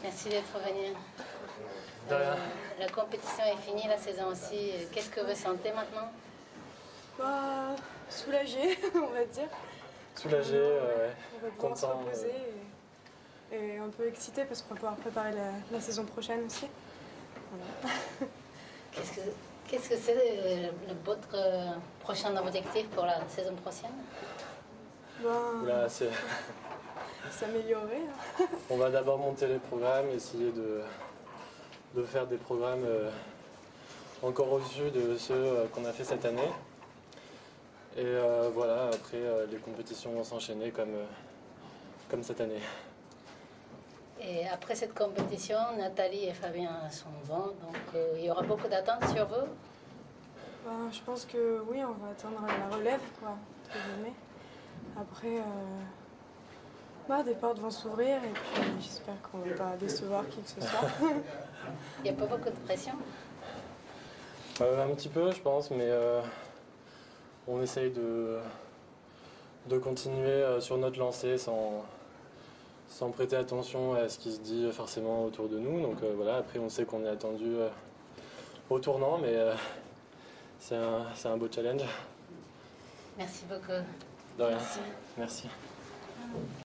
Merci d'être venu. De rien. La compétition est finie, la saison aussi. Qu'est-ce que vous sentez maintenant? Bah, soulagé, on va dire. Soulagé, On va pouvoir se content. reposer et un peu excité parce qu'on va pouvoir préparer la saison prochaine aussi. Voilà. Qu'est-ce que c'est votre prochain objectif pour la saison prochaine? Là, c'est... S'améliorer. On va d'abord monter les programmes, essayer de faire des programmes encore au-dessus de ceux qu'on a fait cette année. Et voilà, après les compétitions vont s'enchaîner comme cette année. Et après cette compétition, Nathalie et Fabien s'en vont, donc il y aura beaucoup d'attentes sur vous? Je pense que oui, on va attendre la relève, quoi, entre guillemets. Après, des portes vont s'ouvrir et puis j'espère qu'on ne va pas décevoir qui que ce soit. Il n'y a pas beaucoup de pression? Un petit peu, je pense, mais on essaye de continuer sur notre lancée sans prêter attention à ce qui se dit forcément autour de nous. Donc voilà, après on sait qu'on est attendu au tournant, mais c'est un beau challenge. Merci beaucoup. De rien. Merci.